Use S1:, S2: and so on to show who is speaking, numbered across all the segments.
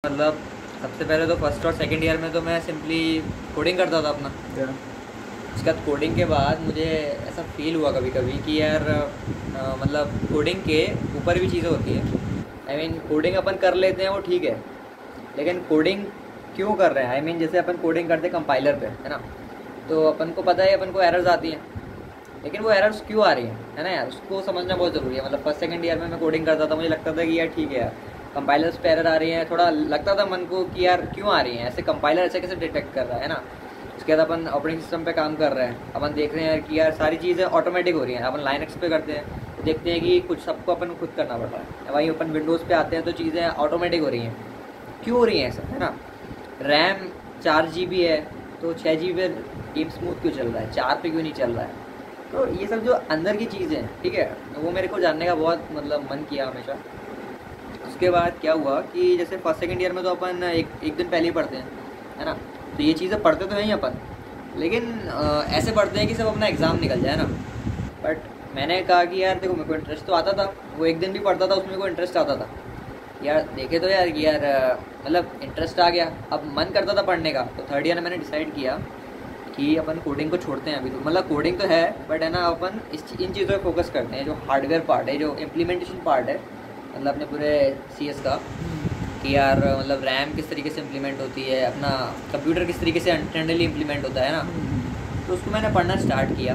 S1: मतलब सबसे पहले तो फर्स्ट और सेकंड ईयर में तो मैं सिंपली कोडिंग करता था अपना। उसके बाद कोडिंग के बाद मुझे ऐसा फील हुआ कभी कभी कि यार मतलब कोडिंग के ऊपर भी चीज़ें होती हैं। आई मीन कोडिंग अपन कर लेते हैं वो ठीक है, लेकिन कोडिंग क्यों कर रहे हैं? आई मीन जैसे अपन कोडिंग करते हैं कंपाइलर पे, है ना, तो अपन को पता है अपन को एरर्स आती हैं, लेकिन वो एरर्स क्यों आ रही हैं, है ना यार, उसको समझना बहुत ज़रूरी है। मतलब फर्स्ट सेकंड ईयर में मैं कोडिंग करता था, मुझे लगता था कि यार ठीक है यार कंपाइलर्स पे एरर आ रही है, थोड़ा लगता था मन को कि यार क्यों आ रही हैं ऐसे, कंपाइलर ऐसे कैसे डिटेक्ट कर रहा है ना। उसके बाद अपन ऑपरेटिंग सिस्टम पे काम कर रहे हैं, अपन देख रहे हैं कि यार सारी चीज़ें ऑटोमेटिक हो रही हैं। अपन लाइनक्स पे करते हैं तो देखते हैं कि कुछ सबको अपन खुद करना पड़ रहा है। वहीं अपन विंडोज़ पे आते हैं तो चीज़ें ऑटोमेटिक हो रही हैं। क्यों हो रही हैं ऐसा, है ना? रैम 4 GB है तो 6 GB पे गेम स्मूथ क्यों चल रहा है, 4 पे क्यों नहीं चल रहा है? तो ये सब जो अंदर की चीज़ें हैं, ठीक है, वो मेरे को जानने का बहुत मतलब मन किया हमेशा। उसके बाद क्या हुआ कि जैसे फर्स्ट सेकंड ईयर में तो अपन एक दिन पहले ही पढ़ते हैं, है ना, तो ये चीज़ें पढ़ते तो हैं ही अपन, लेकिन ऐसे पढ़ते हैं कि सब अपना एग्ज़ाम निकल जाए ना। बट मैंने कहा कि यार देखो, मेरे को इंटरेस्ट तो आता था, वो एक दिन भी पढ़ता था उसमें को इंटरेस्ट आता था यार। देखे तो यार कि यार मतलब इंटरेस्ट आ गया, अब मन करता था पढ़ने का। तो थर्ड ईयर में मैंने डिसाइड किया कि अपन कोडिंग को छोड़ते हैं अभी। तो मतलब कोडिंग तो है बट है ना, अपन इन चीज़ों पर फोकस करते हैं, जो हार्डवेयर पार्ट है, जो इम्प्लीमेंटेशन पार्ट है, मतलब अपने पूरे CS का, कि यार मतलब रैम किस तरीके से इम्प्लीमेंट होती है, अपना कंप्यूटर किस तरीके से इंटरनली इम्प्लीमेंट होता है ना। तो उसको मैंने पढ़ना स्टार्ट किया।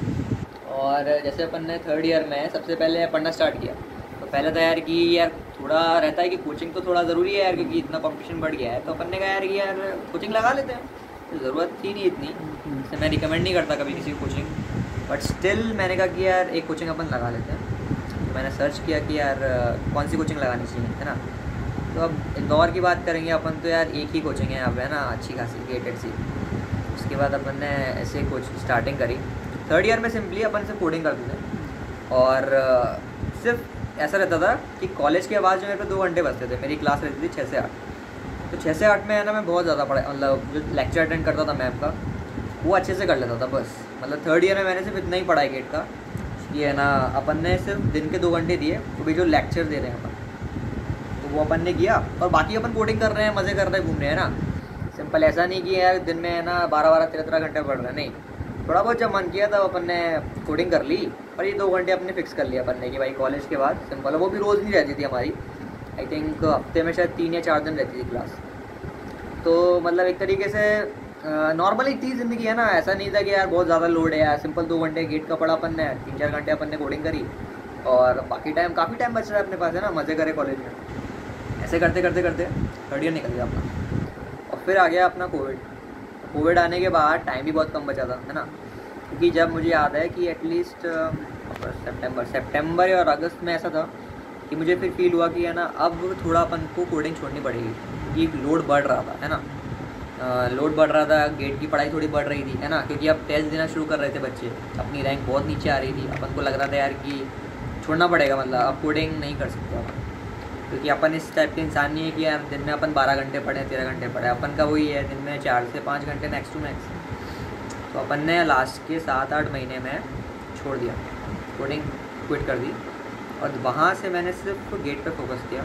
S1: और जैसे अपन ने थर्ड ईयर में सबसे पहले पढ़ना स्टार्ट किया, तो पहले था यार कि यार थोड़ा रहता है कि कोचिंग तो थोड़ा ज़रूरी है यार, क्योंकि इतना कंपटीशन बढ़ गया है। तो अपन ने कहा यार कि यार कोचिंग लगा लेते हैं, तो ज़रूरत थी नहीं इतनी, जैसे मैं रिकमेंड नहीं करता कभी किसी को कोचिंग, बट स्टिल मैंने कहा कि यार एक कोचिंग अपन लगा लेते हैं। तो मैंने सर्च किया कि यार कौन सी कोचिंग लगानी चाहिए, है ना। तो अब इंदौर की बात करेंगे अपन, तो यार एक ही कोचिंग है यहाँ पे, है ना, अच्छी खासी गेटेड सी। उसके बाद अपन ने ऐसे कोचिंग स्टार्टिंग करी। थर्ड ईयर में सिंपली अपन से कोडिंग करते थे, और सिर्फ ऐसा रहता था कि कॉलेज के बाद जो मेरे पे 2 घंटे बचते थे, मेरी क्लास रहती थी 6 से 8, तो 6 से 8 में है ना मैं बहुत ज़्यादा पढ़ा, मतलब जो लेक्चर अटेंड करता था मैम का वो अच्छे से कर लेता था बस। मतलब थर्ड ईयर में मैंने सिर्फ इतना ही पढ़ा है गेट का, ये है ना, अपन ने सिर्फ दिन के 2 घंटे दिए, वो भी जो लेक्चर दे रहे हैं अपन, तो वो अपन ने किया, और बाकी अपन कोडिंग कर रहे हैं, मज़े कर रहे हैं, घूम रहे हैं ना। सिंपल ऐसा नहीं कि यार दिन में है ना 12-12, 13-13 घंटे पढ़ रहे हैं, नहीं, थोड़ा बहुत जब मन किया तब अपन ने कोडिंग कर ली। और ये 2 घंटे अपने फिक्स कर लिया अपन ने कि भाई कॉलेज के बाद सिंपल, वो भी रोज़ नहीं रहती थी हमारी, आई थिंक हफ्ते में शायद 3 या 4 दिन रहती थी क्लास। तो मतलब एक तरीके से नॉर्मल ही थी ज़िंदगी, है ना। ऐसा नहीं था कि यार बहुत ज़्यादा लोड है यार, सिंपल 2 घंटे गेट का पढ़ा अपन ने, 3-4 घंटे अपन ने कोडिंग करी, और बाकी टाइम काफ़ी टाइम बच रहा है अपने पास, है ना, मज़े करे कॉलेज में। ऐसे करते करते करते थर्ड ईयर निकल गया अपना, और फिर आ गया अपना कोविड। कोविड आने के बाद टाइम भी बहुत कम बचा था, है ना, क्योंकि जब मुझे याद है कि एटलीस्ट सितंबर और अगस्त में ऐसा था कि मुझे फिर फील हुआ कि है ना अब थोड़ा अपन को कोडिंग छोड़नी पड़ेगी, क्योंकि लोड बढ़ रहा था, है ना, लोड बढ़ रहा था, गेट की पढ़ाई थोड़ी बढ़ रही थी, है ना, क्योंकि अब टेस्ट देना शुरू कर रहे थे बच्चे, अपनी रैंक बहुत नीचे आ रही थी। अपन को लग रहा था यार कि छोड़ना पड़ेगा, मतलब अब कोडिंग नहीं कर सकते अपन, क्योंकि अपन इस टाइप के इंसान नहीं है कि यार दिन में अपन 12 घंटे पढ़े, 13 घंटे पढ़े, अपन का वही है दिन में 4 से 5 घंटे मैक्स टू मैक्स। तो अपन ने लास्ट के 7-8 महीने में छोड़ दिया, कोडिंग क्विट कर दी, और वहाँ से मैंने सिर्फ गेट पे फोकस किया,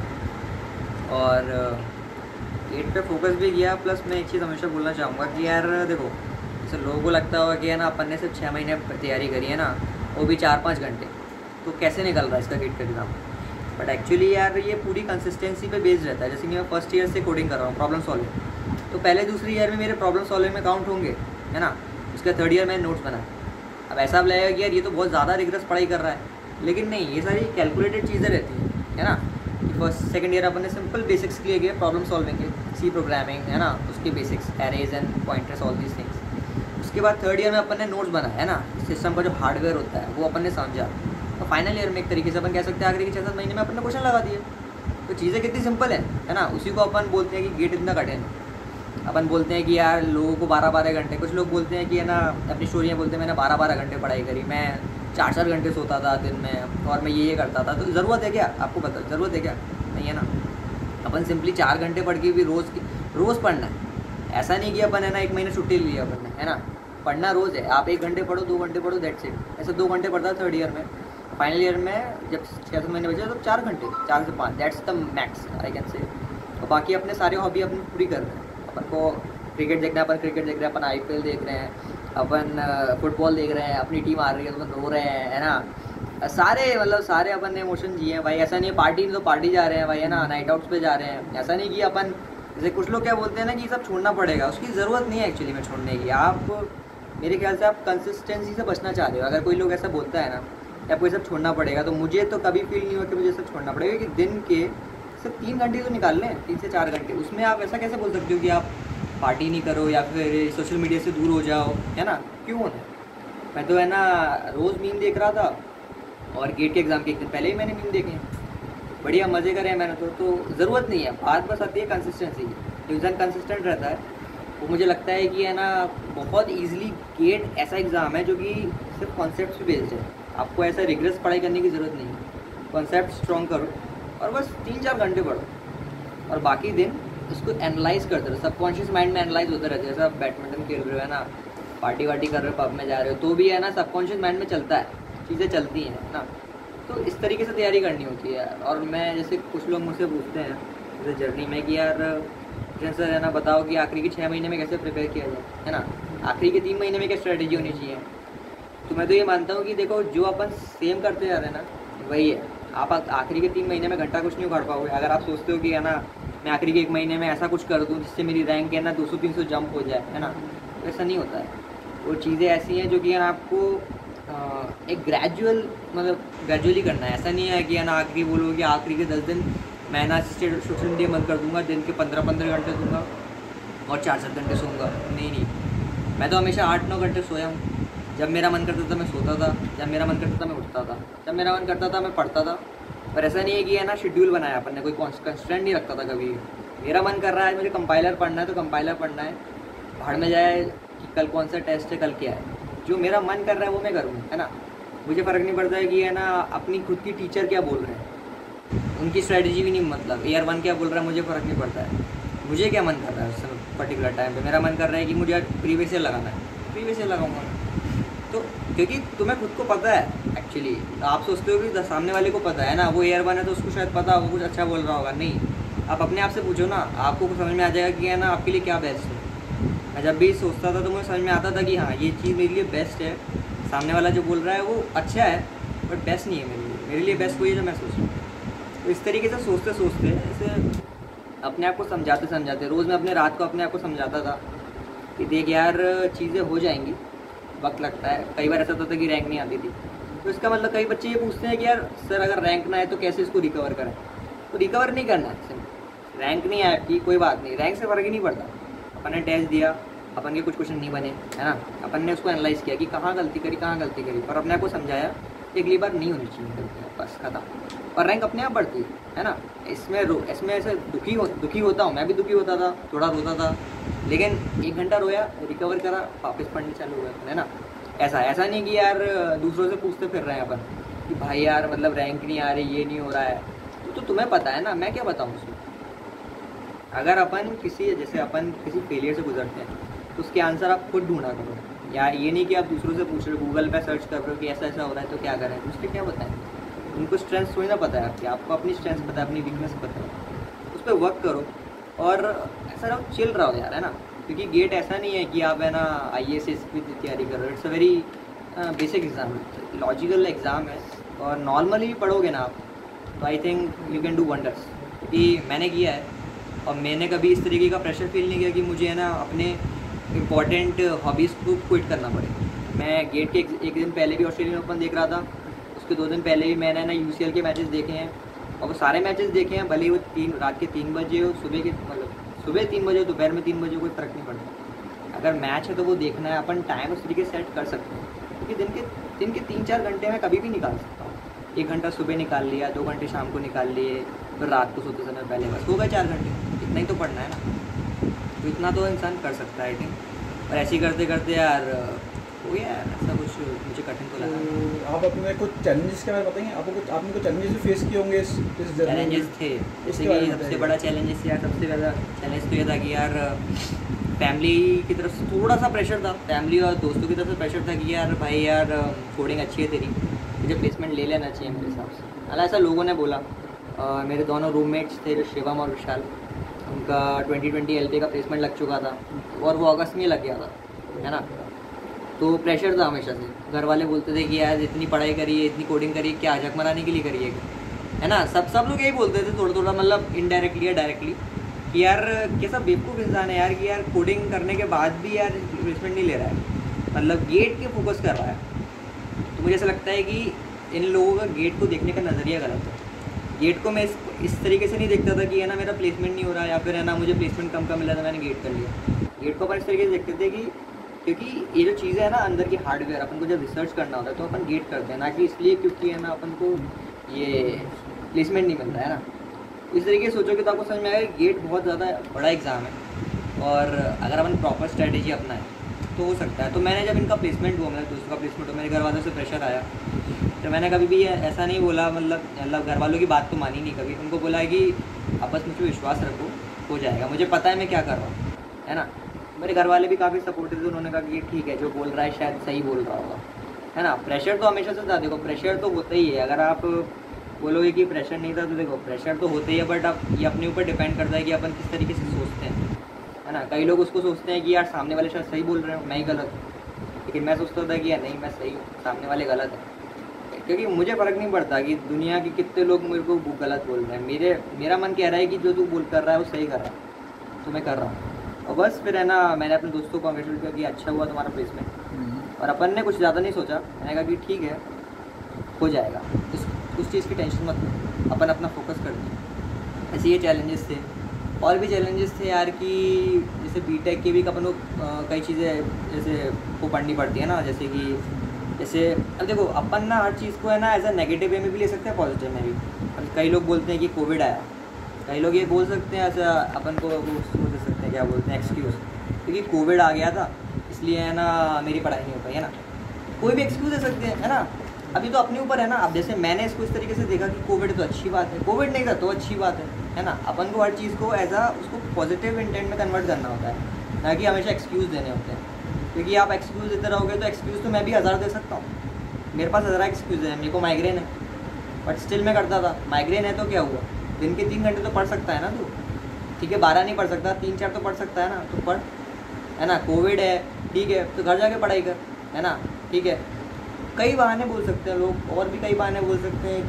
S1: और गेट पे फोकस भी किया। प्लस मैं एक चीज़ हमेशा बोलना चाहूँगा कि यार देखो, जैसे लोगों को लगता होगा कि है ना अपन ने सिर्फ 6 महीने तैयारी करी है ना, वो भी 4-5 घंटे, तो कैसे निकल रहा है इसका गेट का एग्ज़ाम। बट एक्चुअली यार ये पूरी कंसिस्टेंसी पे बेस्ड रहता है। जैसे कि मैं फर्स्ट ईयर से कोडिंग कर रहा हूँ, प्रॉब्लम सॉल्विंग, तो पहले दूसरी ईयर में मेरे प्रॉब्लम सॉल्विंग में काउंट होंगे, है ना। उसके थर्ड ईयर में नोट्स बनाए। अब ऐसा अब लगेगा कि यार ये तो बहुत ज़्यादा रिग्रेस पढ़ाई कर रहा है, लेकिन नहीं, ये सारी कैलकुलेटेड चीज़ें रहती हैं, है ना। फर्स्ट सेकंड ईयर अपन ने सिंपल बेसिक्स लिए गए प्रॉब्लम सॉल्विंग के, सी प्रोग्रामिंग, है ना, उसके basics, arrays and pointers, all these things. उसके बाद थर्ड ईयर में अपन ने नोट्स बनाया, है ना, सिस्टम का जो हार्डवेयर होता है वो अपन ने समझा। तो फाइनल ईयर में एक तरीके से अपन कह सकते हैं आखिरी के 6-7 महीने में अपन ने क्वेश्चन लगा दिए। तो चीज़ें कितनी सिंपल है ना। उसी को अपन बोलते हैं कि गेट इतना कठिन। अपन बोलते हैं कि यार लोगों को 12-12 घंटे, कुछ लोग बोलते हैं कि है ना, अपनी स्टोरियाँ बोलते हैं मैंने 12-12 घंटे पढ़ाई करी, मैं 4-4 घंटे सोता था दिन में, और मैं ये करता था। तो ज़रूरत है क्या? आपको पता ज़रूरत है क्या? नहीं है ना। अपन सिंपली 4 घंटे पढ़ के भी रोज़ पढ़ना है। ऐसा नहीं कि अपन है ना 1 महीने छुट्टी ली अपन ने, है ना। पढ़ना रोज़ है। आप 1 घंटे पढ़ो, 2 घंटे पढ़ो, दैट्स इट। ऐसे 2 घंटे पढ़ता थर्ड ईयर में। फाइनल ईयर में जब 6-7 महीने बचे तो 4 घंटे, 4 से 5, that's the max I can say. और बाकी अपने सारे हॉबी अपनी पूरी कर रहे हैं। अपन को क्रिकेट देखना है, अपन क्रिकेट देख रहे हैं, अपन IPL देख रहे हैं, अपन फुटबॉल देख रहे हैं, अपनी टीम आ रही है तो अपन रो रहे हैं, है ना। सारे मतलब सारे अपन ने इमोशन जिए हैं भाई। ऐसा नहीं है पार्टी में तो पार्टी जा रहे हैं भाई, है ना, नाइट आउट्स पे जा रहे हैं। ऐसा नहीं कि अपन जैसे कुछ लोग क्या बोलते हैं ना कि सब छोड़ना पड़ेगा, उसकी ज़रूरत नहीं है एक्चुअली में छोड़ने की। आप मेरे ख्याल से आप कंसिस्टेंसी से बचना चाह रहे हो। अगर कोई लोग ऐसा बोलता है ना कि आपको ये सब छोड़ना पड़ेगा, तो मुझे तो कभी फील नहीं हुआ कि मुझे सब छोड़ना पड़ेगा। कि दिन के सिर्फ 3 घंटे तो निकाल लें, 3 से 4 घंटे, उसमें आप ऐसा कैसे बोल सकते हो कि आप पार्टी नहीं करो या फिर सोशल मीडिया से दूर हो जाओ, है ना। क्यों होना है। मैं तो है ना रोज़ मीम देख रहा था, और गेट के एग्ज़ाम के एक दिन पहले ही मैंने मीम देखे हैं, बढ़िया मज़े करे हैं मैंने तो ज़रूरत नहीं है। बात बस आती है कंसिस्टेंसी की। जो इंसान कंसिस्टेंट रहता है वो मुझे लगता है कि है ना बहुत ईजिली। गेट ऐसा एग्ज़ाम है जो कि सिर्फ कॉन्सेप्ट पे बेस्ड है। आपको ऐसा रिग्रेस पढ़ाई करने की ज़रूरत नहीं है। कॉन्सेप्ट स्ट्रॉन्ग करो और बस 3-4 घंटे पढ़ो, और बाकी दिन उसको एनालाइज करते रहो। सबकॉन्शियस माइंड में एनालाइज होता रहता है। जैसा आप बैडमिंटन खेल रहे हो, है ना, पार्टी वार्टी कर रहे हो, पब में जा रहे हो, तो भी है ना सबकॉन्शियस माइंड में चलता है, चीज़ें चलती हैं, है ना। तो इस तरीके से तैयारी करनी होती है। और मैं जैसे कुछ लोग मुझसे पूछते हैं जैसे जर्नी में कि यार जैसे है ना बताओ कि आखिरी के 6 महीने में कैसे प्रिपेयर किया जाए, है ना, आखिरी के 3 महीने में क्या स्ट्रेटेजी होनी चाहिए। तो मैं तो ये मानता हूँ कि देखो जो अपन सेम करते जा रहे हैं ना वही है। आप आखिरी के 3 महीने में घंटा कुछ नहीं उखाड़ पाओगे। अगर आप सोचते हो कि है ना मैं आखिरी के 1 महीने में ऐसा कुछ कर दूँ जिससे मेरी रैंक है ना 200-300 जंप हो जाए, है ना, तो ऐसा नहीं होता है। वो चीज़ें ऐसी हैं जो कि है ना आपको एक ग्रेजुअली करना है। ऐसा नहीं है कि है ना आखिरी बोलो कि आखिरी के 10 दिन मैं ना सोशल मीडिया बंद कर दूंगा, दिन के 15-15 घंटे दूंगा और 4-4 घंटे सोऊंगा। नहीं, मैं तो हमेशा 8-9 घंटे सोया हूँ। जब मेरा मन करता था मैं सोता था, जब मेरा मन करता था मैं उठता था, जब मेरा मन करता था मैं पढ़ता था। पर ऐसा नहीं है कि है ना शेड्यूल बनाया अपन ने, कोई कंस्टेंट नहीं रखता था कभी। मेरा मन कर रहा है मुझे कंपाइलर पढ़ना है तो कंपाइलर पढ़ना है, भाड़ में जाए कि कल कौन सा टेस्ट है, कल क्या है। जो मेरा मन कर रहा है वो मैं करूँगा, है ना। मुझे फ़र्क नहीं पड़ता है कि है ना अपनी खुद की टीचर क्या बोल रहे हैं, उनकी स्ट्रेटजी भी नहीं, मतलब AR 1 क्या बोल रहा है मुझे फ़र्क नहीं पड़ता है। मुझे क्या मन कर रहा है उस पर्टिकुलर टाइम पे, मेरा मन कर रहा है कि मुझे आज प्रीवियस ईयर लगाना है, प्रीवियस ईयर लगाऊंगा। तो क्योंकि तुम्हें खुद को पता है एक्चुअली। आप सोचते हो कि सामने वाले को पता है ना, वो AR 1 है तो उसको शायद पता हो कुछ अच्छा बोल रहा होगा। नहीं, आप अपने आप से पूछो ना, आपको समझ में आ जाएगा कि है ना आपके लिए क्या बेस्ट है। मैं जब भी सोचता था तो मुझे समझ में आता था कि हाँ ये चीज़ मेरे लिए बेस्ट है। सामने वाला जो बोल रहा है वो अच्छा है बट बेस्ट नहीं है मेरे लिए बेस्ट वही है जो मैं सोच रहा हूँ। तो इस तरीके से सोचते सोचते ऐसे अपने आप को समझाते रोज़ मैं अपने रात को अपने आप को समझाता था कि देख यार चीज़ें हो जाएंगी, वक्त लगता है। कई बार ऐसा होता था कि रैंक नहीं आती थी, तो इसका मतलब कई बच्चे ये पूछते हैं कि यार सर अगर रैंक ना आए तो कैसे इसको रिकवर करें। तो रिकवर नहीं करना है, रैंक नहीं आया कि कोई बात नहीं, रैंक से फ़र्क ही नहीं पड़ता। अपन ने टेस्ट दिया, अपन के कुछ क्वेश्चन नहीं बने, है ना, अपन ने उसको एनालाइज किया कि कहाँ गलती करी और अपने आप को समझाया कि अगली बार नहीं होनी चाहिए गलतियाँ, बस खत्म। और रैंक अपने आप बढ़ती है ना। इसमें ऐसे दुखी होता हूँ, मैं भी दुखी होता था, थोड़ा रोता था, लेकिन 1 घंटा रोया, रिकवर करा, वापस पढ़ने चालू हुआ, है ना। ऐसा नहीं कि यार दूसरों से पूछते फिर रहे हैं अपन कि भाई यार मतलब रैंक नहीं आ रही, ये नहीं हो रहा है, तो तुम्हें पता है ना, मैं क्या बताऊँ उसमें। अगर अपन किसी फेलियर से गुजरते हैं तो उसके आंसर आप खुद ढूंढा करो। या ये नहीं कि आप दूसरों से पूछ रहे हो, गूगल पे सर्च कर रहे हो कि ऐसा ऐसा हो रहा है तो क्या करें, उसके क्या बताएं। उनको स्ट्रेंथ थोड़ी ना पता है आपको अपनी स्ट्रेंथ पता है, अपनी वीकनेस पता है, उस पर वर्क करो और ऐसा रहो, चिल रहो यार, है ना। क्योंकि गेट ऐसा नहीं है कि आप है ना IAS की तैयारी कर रहे हो। It's a very basic exam, logical exam है, और नॉर्मली भी पढ़ोगे ना आप तो I think you can do wonders. क्योंकि मैंने किया है और मैंने कभी इस तरीके का प्रेशर फील नहीं किया कि मुझे है ना अपने इम्पॉर्टेंट हॉबीज़ को क्विट करना पड़े। मैं गेट के एक दिन पहले भी ऑस्ट्रेलियन ओपन देख रहा था, उसके 2 दिन पहले भी मैंने ना UCL के मैचेस देखे हैं, और वो सारे मैचेस देखे हैं, भले ही वो रात के 3 बजे हो, सुबह 3 बजे हो, दोपहर में 3 बजे हो, कोई फ़र्क नहीं पड़ता। अगर मैच है तो वो देखना है, अपन टाइम उस तरीके सेट कर सकते हैं। क्योंकि दिन के 3-4 घंटे में कभी भी निकाल सकता हूँ। 1 घंटा सुबह निकाल लिया, 2 घंटे शाम को निकाल लिए, फिर रात को सोते समय पहले, बस हो गए 4 घंटे। इतना ही तो पढ़ना है ना, तो इतना तो इंसान कर सकता है आई थिंक। और ऐसे ही करते करते यार हो गया यार, ऐसा कुछ मुझे कठिन तो लगा।
S2: तो आप अपने कुछ चैलेंजेस के बारे में बताएंगे, आपने कुछ चैलेंजेस फेस किए होंगे इस
S1: चैलेंजेस थे, जैसे कि सबसे बड़ा चैलेंजेस यार, सबसे ज़्यादा चैलेंज तो ये था कि यार फैमिली की तरफ से थोड़ा सा प्रेशर था, फैमिली और दोस्तों की तरफ से प्रेशर था कि यार भाई यार कोडिंग अच्छी है तेरी, मुझे प्लेसमेंट ले लेना चाहिए मेरे हिसाब से। हालांकि ऐसा लोगों ने बोला। मेरे दोनों रूममेट्स थे, जो शिवम और विशाल, उनका 2020 LPA का प्लेसमेंट लग चुका था और वो अगस्त में लग गया था, है ना। तो प्रेशर था हमेशा से, घर वाले बोलते थे कि यार इतनी पढ़ाई करिए, इतनी कोडिंग करिए, क्या झक मराने के लिए करिए, है ना। सब लोग यही बोलते थे थोड़ा थोड़ा, मतलब इनडायरेक्टली या डायरेक्टली, कि यार कैसा बेवकूफ़ इंसान है यार, कि यार कोडिंग करने के बाद भी यार प्लेसमेंट नहीं ले रहा है, मतलब गेट के फोकस कर रहा है। तो मुझे ऐसा लगता है कि इन लोगों का गेट को देखने का नज़रिया गलत है। गेट को मैं इस तरीके से नहीं देखता था कि है ना मेरा प्लेसमेंट नहीं हो रहा, या फिर है ना मुझे प्लेसमेंट कम मिला था मैंने गेट कर लिया। गेट को अपन इस तरीके से देखते थे कि क्योंकि ये जो चीज़ें है ना अंदर की हार्डवेयर, अपन को जब रिसर्च करना होता है तो अपन गेट करते हैं, ना कि इसलिए क्योंकि है ना अपन को ये प्लेसमेंट नहीं मिलता है ना। इस तरीके से सोचो कि तो आपको समझ में आएगा कि गेट बहुत ज़्यादा बड़ा एग्ज़ाम है, और अगर अपन प्रॉपर स्ट्रैटेजी अपनाएं तो हो सकता है। तो मैंने जब इनका प्लेसमेंट हुआ, मेरा दोस्तों का प्लेसमेंट हुआ, मेरे घर वालों से प्रेशर आया, तो मैंने कभी भी ऐसा नहीं बोला, मतलब घर वालों की बात तो मानी नहीं कभी। उनको बोला कि आप बस मुझ पर विश्वास रखो, हो जाएगा, मुझे पता है मैं क्या कर रहा हूँ, है ना। मेरे घर वाले भी काफ़ी सपोर्टिव थे, उन्होंने कहा कि ठीक है जो बोल रहा है शायद सही बोल रहा होगा, है ना। प्रेशर तो हमेशा से था, देखो प्रेशर तो होता ही है। अगर आप बोलोगे कि प्रेशर नहीं था तो देखो प्रेशर तो होता ही है, बट आप ये अपने ऊपर डिपेंड करता है कि अपन किस तरीके से सोचते हैं, है ना। कई लोग उसको सोचते हैं कि यार सामने वाले शायद सही बोल रहे हो, मैं ही गलत हूँ, लेकिन मैं सोचता था कि यार नहीं मैं सही हूँ, सामने वाले गलत है। क्योंकि मुझे फ़र्क नहीं पड़ता कि दुनिया के कितने लोग मेरे को गलत बोल रहे हैं, मेरा मन कह रहा है कि जो तू बोल कर रहा है वो सही कर रहा है, तो मैं कर रहा हूँ। और बस फिर है ना मैंने अपने दोस्तों को कॉन्ग्रेचुलेट किया कि अच्छा हुआ तुम्हारा प्लेसमेंट, और अपन ने कुछ ज़्यादा नहीं सोचा, मैंने कहा कि ठीक है हो जाएगा, उस चीज़ की टेंशन मत लो, अपन अपना फोकस कर दें। ऐसे ये चैलेंजेस थे, और भी चैलेंजेस थे यार, कि जैसे बीटेक के भी अपन को कई चीज़ें जैसे वो पढ़नी पड़ती है ना, जैसे अब देखो अपन ना हर चीज़ को है ना एज अ नेगेटिव वे में भी ले सकते हैं, पॉजिटिव में भी। अब कई लोग बोलते हैं कि कोविड आया, कई लोग ये बोल सकते हैं ऐसा, अपन को वो दे सकते हैं क्या बोलते हैं एक्सक्यूज़, क्योंकि कोविड आ गया था इसलिए है ना मेरी पढ़ाई नहीं हो पाई, है ना। कोई भी एक्सक्यूज़ दे सकते हैं, है ना। अभी तो अपने ऊपर है ना। अब जैसे मैंने इसको इस तरीके से देखा कि कोविड तो अच्छी बात है, कोविड नहीं था तो अच्छी बात है ना। अपन को हर चीज़ को एज उसको पॉजिटिव इंटेंट में कन्वर्ट करना होता है, ना कि हमेशा एक्सक्यूज़ देने होते हैं। क्योंकि आप एक्सक्यूज़ देते रहोगे तो एक्सक्यूज़ तो मैं भी 1000 दे सकता हूँ, मेरे पास 1000 एक्सक्यूज़ है। मेरे को माइग्रेन है बट स्टिल मैं करता था। माइग्रेन है तो क्या हुआ, दिन के 3 घंटे तो पढ़ सकता है ना तू, ठीक है 12 नहीं पढ़ सकता, 3-4 तो पढ़ सकता है ना, तो पढ़, है ना। कोविड है ठीक है तो घर जाके पढ़ाई कर, है ना, ठीक है। कई बहाने बोल सकते हैं लोग, और भी कई बहाने बोल सकते हैं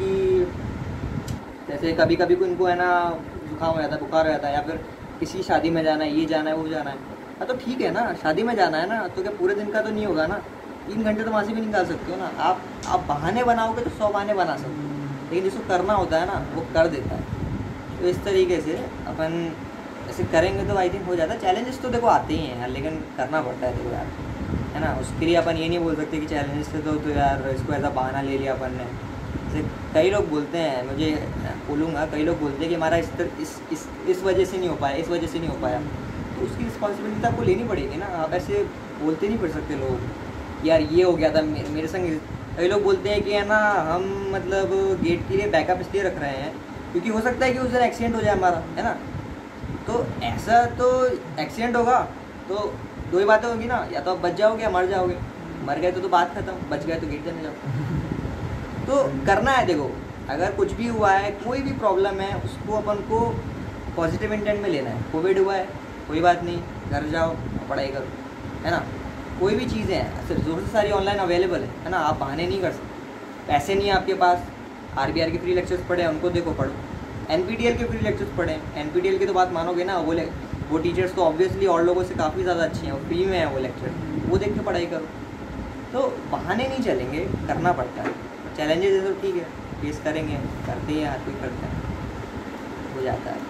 S1: कि जैसे कभी कभी को इनको है ना जुकाम हो जाता है, बुखार हो जाता है, या फिर किसी शादी में जाना है, ये जाना है वो जाना है। हाँ तो ठीक है ना, शादी में जाना है ना, तो क्या पूरे दिन का तो नहीं होगा ना, 3 घंटे तो वहाँ से भी निकाल सकते हो ना। आप बहाने बनाओगे तो 100 बहाने बना सकते हो, लेकिन जिसको करना होता है ना वो कर देता है। तो इस तरीके से अपन ऐसे करेंगे तो आई थिंक हो जाता है। चैलेंजेस तो देखो आते ही हैं यार, लेकिन करना पड़ता है देखो यार, है ना। उसके लिए अपन ये नहीं बोल सकते कि चैलेंजेस थे तो यार इसको ऐसा बहाना ले लिया अपन ने। जैसे कई लोग बोलते हैं, मुझे बोलूँगा, कई लोग बोलते हैं कि हमारा इस वजह से नहीं हो पाया, इस वजह से नहीं हो पाया, तो उसकी रिस्पॉन्सिबिलिटी तो आपको लेनी पड़ेगी ना। आप ऐसे बोलते नहीं पड़ सकते लोग यार ये हो गया था मेरे संग। कई लोग बोलते हैं कि है ना हम मतलब गेट के लिए बैकअप इसलिए रख रहे हैं क्योंकि हो सकता है कि उस दिन एक्सीडेंट हो जाए हमारा, है ना। तो ऐसा तो एक्सीडेंट होगा तो 2 ही बातें होगी ना, या तो आप बच जाओगे या मर जाओगे। मर गए तो बात खत्म, बच गए तो गेट देने जाओ। तो करना है देखो, अगर कुछ भी हुआ है, कोई भी प्रॉब्लम है, उसको अपन को पॉजिटिव इंटेंट में लेना है। कोविड हुआ है कोई बात नहीं, घर जाओ पढ़ाई करो, है ना। कोई भी चीज़ें हैं रिसोर्सेज सारी ऑनलाइन अवेलेबल है ना। आप बहाने नहीं कर सकते, पैसे नहीं है आपके पास, RBR के फ्री लेक्चर्स पढ़े उनको देखो, पढ़ो। NPTEL के फ्री लेक्चर्स पढ़ें, NPTEL की तो बात मानोगे ना, वो टीचर्स तो ऑब्वियसली और लोगों से काफ़ी ज़्यादा अच्छे हैं, वो फ्री में है वो लेक्चर, वो देख के पढ़ाई करो। तो बहाने नहीं चलेंगे, करना पड़ता है। चैलेंजेस है तो ठीक है फेस करेंगे, करते हैं, हर कोई करता है, हो जाता है।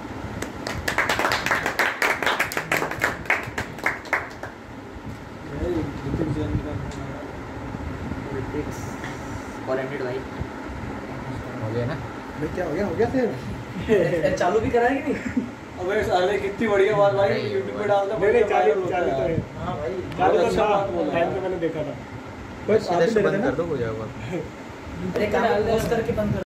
S1: भाई
S2: हो गया ना भाई, क्या हो गया फिर
S3: चालू भी कराया कि नहीं?
S2: अबे साले कितनी बढ़िया बात भाई, YouTube पे डालता
S3: नहीं चालू तो है। हां भाई चालू तो टाइम पे मैंने देखा था, बस आप कर दो हो जाएगा। अरे काम करके बंद कर।